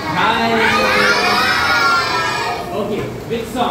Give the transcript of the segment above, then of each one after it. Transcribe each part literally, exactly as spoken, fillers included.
Hi. Okay, which song?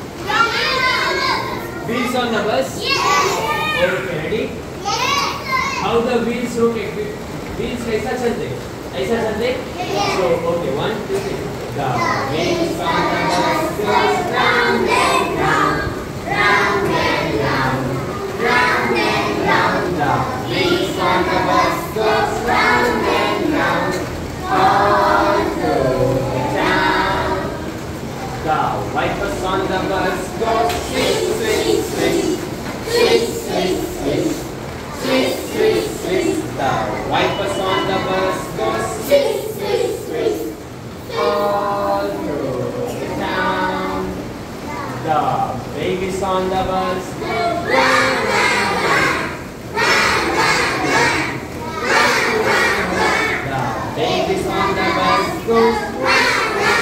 Wheels on the bus? Okay, ready? How the wheels rotate? Wheels कैसा चलते? ऐसा चलते? So, okay, one, two, three. The wheels on the bus goes round and round, round and round, round and round. The wheels on the bus goes round and round, all through the town. The wipers on the bus go swish, swish, swish, swish, swish, swish, swish, swish, swish. The wipers on the bus go swish, swish, swish, all through the town. The babies on the bus go run, run, run, run, run, run, run, run, run. The babies on the bus go run, run, run,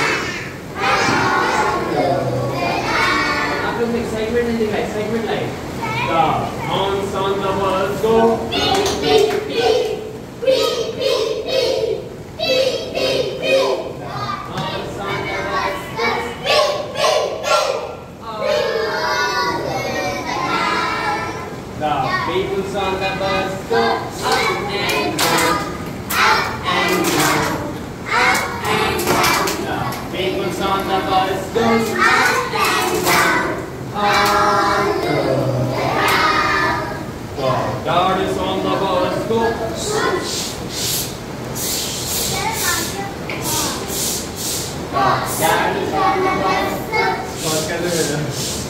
all through the town. आप लोग excitement नहीं दिखाए, excitement लाइए. The horns on the bus go beep, beep, beep, beep, beep, beep, beep, beep, beep. The horns on the bus go beep, beep, beep, all through the town. The people on the bus go up and down, up and down, up and down. The people on the bus go up and down, all through the town. The daughters on the bus go. The daughters on the